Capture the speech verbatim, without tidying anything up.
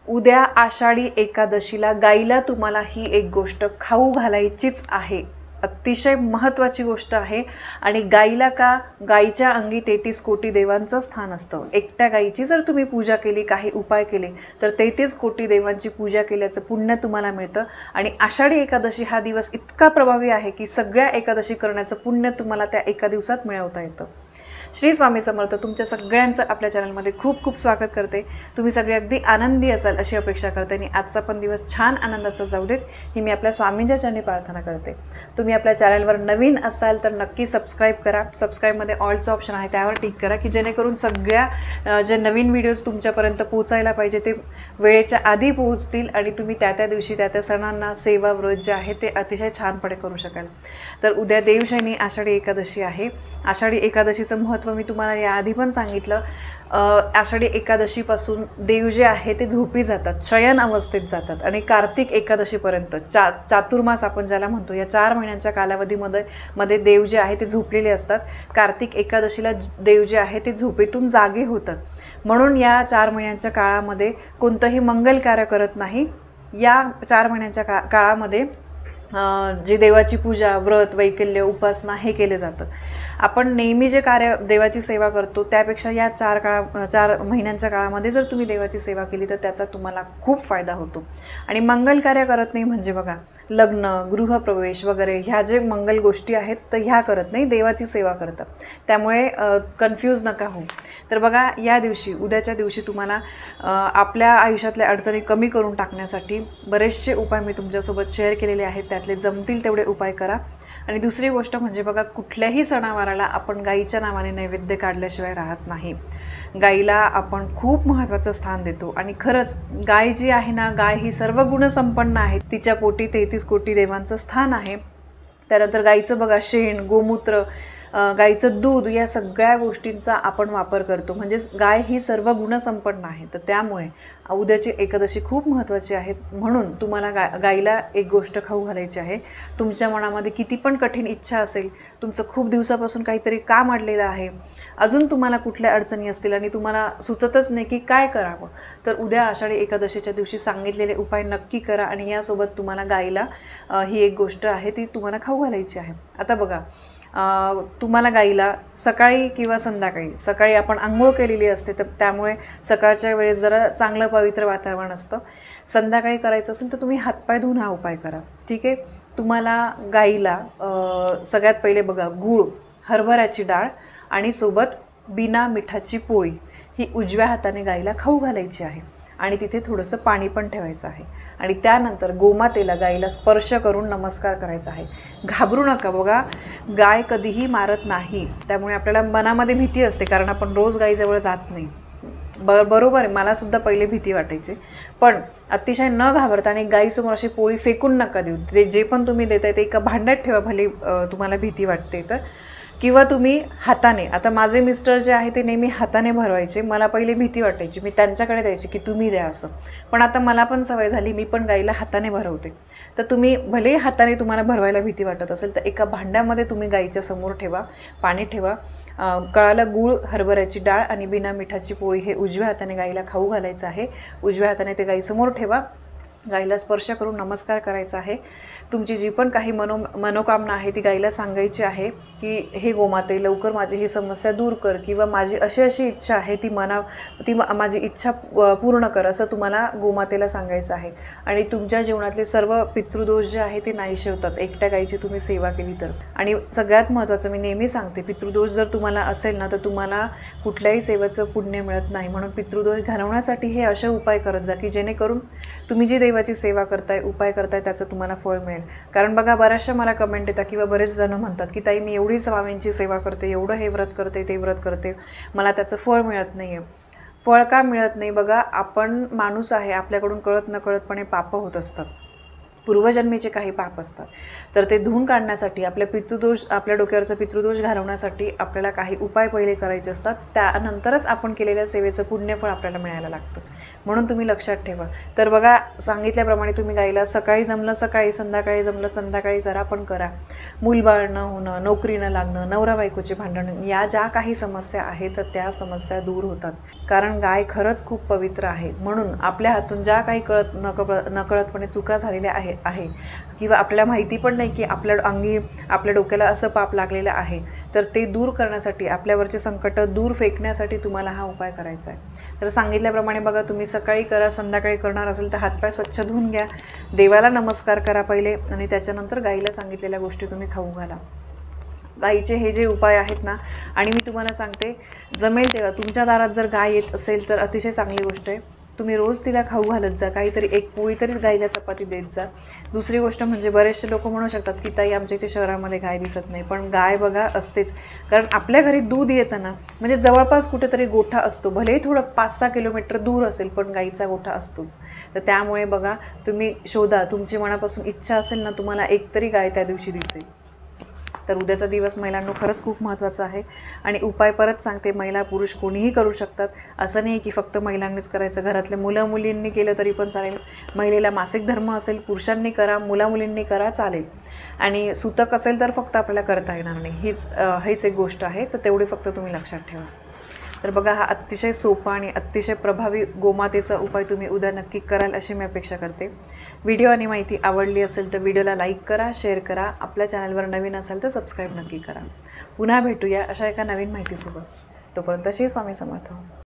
उद्या आषाढी एकादशीला गाईला तुम्हाला ही एक गोष्ट खाऊ घालायचीच आहे। अतिशय महत्त्वाची गोष्ट आहे। आणि गाईला का, गाईच्या अंगी तेहतीस कोटी देवांचं स्थान असतं। एकट्या गाईची जर तुम्ही पूजा केली, काही उपाय केले तर तेहतीस कोटी देवांची पूजा केल्याचं पुण्य तुम्हाला मिळतं। आणि आषाढी एकादशी हा दिवस इतका प्रभावी आहे की सगळ्या एकादशी करण्याचं पुण्य तुम्हाला त्या एका दिवसात मिळवता येतं। श्री स्वामी समर्थ तुमच्या सगळ्यांचं आपल्या चॅनलमध्ये खूप खूप स्वागत करते। तुम्ही सगळे अगदी आनंदी असाल अशी अपेक्षा करते आणि आजचा पण दिवस छान आनंदाचा जाऊ देत ही मी आपल्या स्वामींच्या चरणी प्रार्थना करते। तुम्ही आपल्या चॅनलवर नवीन असाल तर नक्की सबस्क्राईब करा। सबस्क्राईबमध्ये ऑलचं ऑप्शन आहे त्यावर टिक करा की जेणेकरून सगळ्या जे नवीन व्हिडिओज तुमच्यापर्यंत पोहोचायला पाहिजे ते वेळेच्या आधी पोहोचतील आणि तुम्ही त्या त्या दिवशी त्या त्या सणांना सेवा व्रत जे आहे ते अतिशय छानपणे करू शकाल। तर उद्या देवशयनी आषाढी एकादशी आहे। आषाढी एकादशीचं महत्त्व मी तुम्हाला याआधी पण सांगितलं। आषाढी एकादशीपासून देव जे आहे ते झोपी जातात, शयन अवस्थेत जातात आणि कार्तिक एकादशीपर्यंत चा चातुर्मास आपण ज्याला म्हणतो या चार महिन्यांच्या कालावधीमध्ये मध्ये देव जे आहे ते झोपलेले असतात। कार्तिक एकादशीला देव जे आहे ते झोपेतून जागे होतात, म्हणून या चार महिन्यांच्या काळामध्ये कोणतंही मंगल कार्य करत नाही। या चार महिन्यांच्या का काळामध्ये जे देवाची पूजा, व्रत, वैकल्य, उपासना हे केले जातं। आपण नेहमी जे कार्य देवाची सेवा करतो त्यापेक्षा या चार काळा चार महिन्यांच्या काळामध्ये जर तुम्ही देवाची सेवा केली तर त्याचा तुम्हाला खूप फायदा होतो। आणि मंगल कार्य करत नाही म्हणजे बघा लग्न, गृहप्रवेश वगैरे ह्या जे मंगल गोष्टी आहेत तर ह्या करत नाही, देवाची सेवा करतात। त्यामुळे कन्फ्यूज नका हो। तर बघा या दिवशी, उद्याच्या दिवशी तुम्हाला आपल्या आयुष्यातल्या अडचणी कमी करून टाकण्यासाठी बरेचसे उपाय मी तुमच्यासोबत शेअर केलेले आहेत, त्यातले जमतील तेवढे उपाय करा। आणि दुसरी गोष्ट म्हणजे बघा कुठल्याही सणावाराला आपण गाईच्या नावाने नैवेद्य काढल्याशिवाय राहत नाही। गाईला आपण खूप महत्त्वाचं स्थान देतो आणि खरंच गाय जी आहे ना, गाय ही सर्व गुणसंपन्न आहे। तिच्या पोटी तेहतीस कोटी देवांचं स्थान आहे। त्यानंतर गाईचं बघा शेण, गोमूत्र, गाईचं दूध या सगळ्या गोष्टींचा आपण वापर करतो, म्हणजे गाय ही सर्व गुणसंपन्न आहे। तर त्यामुळे उद्याची एकादशी खूप महत्त्वाची आहे। म्हणून तुम्हाला गा गाईला एक गोष्ट खाऊ घालायची आहे। तुमच्या मनामध्ये किती पण कठीण इच्छा असेल, तुमचं खूप दिवसापासून काहीतरी काम अडलेलं आहे, अजून तुम्हाला कुठल्या अडचणी असतील आणि तुम्हाला सुचतच नाही की काय करावं, तर उद्या आषाढी एकादशीच्या दिवशी सांगितलेले उपाय नक्की करा आणि यासोबत तुम्हाला गाईला ही एक गोष्ट आहे ती तुम्हाला खाऊ घालायची आहे। आता बघा तुम्हाला गाईला सकाळी किंवा संध्याकाळी, सकाळी आपण आंघोळ केलेली असते तर त्यामुळे सकाळच्या वेळेस जरा चांगलं पवित्र वातावरण असतं। संध्याकाळी करायचं असेल तर तुम्ही हातपाय धुवून हा उपाय करा, ठीक आहे। तुम्हाला गाईला सगळ्यात पहिले बघा गूळ, हरभऱ्याची डाळ आणि सोबत बिना मिठाची पोळी ही उजव्या हाताने गाईला खाऊ घालायची आहे आणि तिथे थोडंसं पाणी पण ठेवायचं आहे। आणि त्यानंतर गोमातेला गाईला स्पर्श करून नमस्कार करायचा आहे। घाबरू नका, बघा गाय कधीही मारत नाही, त्यामुळे आपल्याला मनामध्ये भीती असते कारण आपण रोज गाईजवळ जात नाही। ब बरोबर आहे, मलासुद्धा पहिले भीती वाटायची, पण अतिशय न घाबरता आणि गाईसमोर अशी पोळी फेकून नका देऊ। ते जे पण तुम्ही देताय ते एका भांड्यात ठेवा, भले तुम्हाला भीती वाटते तर, किंवा तुम्ही हाताने, आता माझे मिस्टर जे आहे ते नेहमी हाताने भरवायचे, मला पहिले भीती वाटायची, मी त्यांच्याकडे द्यायची की तुम्ही द्या असं, पण आता मला पण सवय झाली, मी पण गाईला हाताने भरवते। तर तुम्ही भले हाताने तुम्हाला भरवायला भीती वाटत असेल तर एका भांड्यामध्ये तुम्ही गाईच्या समोर ठेवा, पाणी ठेवा, कळालं गूळ, हरभऱ्याची डाळ आणि बिना मिठाची पोळी हे उजव्या हाताने गाईला खाऊ घालायचं आहे। उजव्या हाताने ते गाईसमोर ठेवा, गाईला स्पर्श करून नमस्कार करायचा आहे। तुमची जी पण काही मनो मनोकामना आहे ती गाईला सांगायची आहे की हे गोमाते लवकर माझी ही समस्या दूर कर, किंवा माझी अशी अशी इच्छा आहे ती मना ती माझी इच्छा पूर्ण कर, असं तुम्हाला गोमातेला सांगायचं आहे। आणि तुमच्या जीवनातले सर्व पितृदोष जे आहे ते नाहीसे होतात एकट्या गाईची तुम्ही सेवा केली तर। आणि सगळ्यात महत्त्वाचं मी नेहमी सांगते, पितृदोष जर तुम्हाला असेल ना तर तुम्हाला कुठल्याही सेवेचं पुण्य मिळत नाही, म्हणून पितृदोष घालवण्यासाठी हे असे उपाय करत जा की जेणेकरून तुम्ही जी देवाची सेवा करताय, उपाय करताय त्याचं तुम्हाला फळ मिळेल। कारण बघा बऱ्याचशा मला कमेंट येतात किंवा बरेच जण म्हणतात की ताई मी एवढी स्वामींची सेवा करते, एवढं हे व्रत करते, ते व्रत करते, मला त्याचं फळ मिळत नाही आहे। फळ का मिळत नाही? बघा आपण माणूस आहे, आपल्याकडून कळत नकळतपणे पापं होत असतात। पूर्वजन्मीचे काही पाप असतात, तर ते धुवून काढण्यासाठी आपल्या पितृदोष आपल्या डोक्यावरचा पितृदोष घालवण्यासाठी आपल्याला काही उपाय पहिले करायचे असतात. त्यानंतरच आपण केलेल्या सेवेचं पुण्यफळ आपल्याला मिळायला लागतं. म्हणून तुम्ही लक्षात ठेवा. तर बघा, सांगितल्याप्रमाणे तुम्ही गाईला सकाळी जमलं सकाळी, संध्याकाळी जमलं संध्याकाळी करा, पण करा. मूलबाळ न होणं, नोकरी न लागणं, नवरा बायकोचे भांडण, या ज्या काही समस्या आहेत तर त्या समस्या दूर होतात. कारण गाय खरंच खूप पवित्र आहे. म्हणून आपल्या हातून ज्या काही कळत नकळत नकळतपणे चुका झालेल्या आहे आहे किंवा आपल्याला माहिती पण नाही की आपल्या अंगी आपल्या डोक्याला असं पाप लागलेलं आहे, तर ते दूर करण्यासाठी, आपल्यावरचे संकट दूर फेकण्यासाठी तुम्हाला हा उपाय करायचा आहे. तर सांगितल्याप्रमाणे बघा, तुम्ही सकाळी करा, संध्याकाळी करणार असेल तर हातपाय स्वच्छ धुवून घ्या, देवाला नमस्कार करा पहिले, आणि त्याच्यानंतर गाईला सांगितलेल्या गोष्टी तुम्ही खाऊ घाला. गाईचे हे जे उपाय आहेत ना, आणि मी तुम्हाला सांगते, जमेल तेव्हा तुमच्या दारात जर गाय येत असेल तर अतिशय चांगली गोष्ट आहे. तुम्ही रोज तिला खाऊ घालत जा, काहीतरी एक पोळी तरी गाईला चपाती देत जा. दुसरी गोष्ट म्हणजे, बरेचसे लोक म्हणू शकतात की ताई आमच्या इथे शहरामध्ये गाय दिसत नाही, पण गाय बघा असतेच. कारण आपल्या घरी दूध येतं ना, म्हणजे जवळपास कुठेतरी गोठा असतो, भलेही थोडं पाच सहा किलोमीटर दूर असेल पण गाईचा गोठा असतोच. तर त्यामुळे बघा, तुम्ही शोधा, तुमची मनापासून इच्छा असेल ना, तुम्हाला एक तरी गाय त्या दिवशी दिसेल. तर उद्याचा दिवस महिलांनो खरंच खूप महत्त्वाचा आहे. आणि उपाय परत सांगते, महिला पुरुष कोणीही करू शकतात. असं नाही की फक्त महिलांनीच करायचं, घरातले मुलं मुलींनी केलं तरी पण चालेल. महिलेला मासिक धर्म असेल, पुरुषांनी करा, मुला मुलींनी करा, चालेल. आणि सूतक असेल तर फक्त आपल्याला करता येणार नाही, हीच हीच एक गोष्ट आहे. तर तेवढी फक्त तुम्ही लक्षात ठेवा. तर बघा, हा अतिशय सोपा आणि अतिशय प्रभावी गोमातेचा उपाय तुम्ही उद्या नक्की कराल अशी मी अपेक्षा करते. व्हिडिओ आणि माहिती आवडली असेल तर व्हिडिओला लाईक करा, शेअर करा. आपल्या चॅनलवर नवीन असाल तर सबस्क्राईब नक्की करा. पुन्हा भेटूया अशा एका नवीन माहितीसोबत. तोपर्यंत श्री स्वामी समर्थ.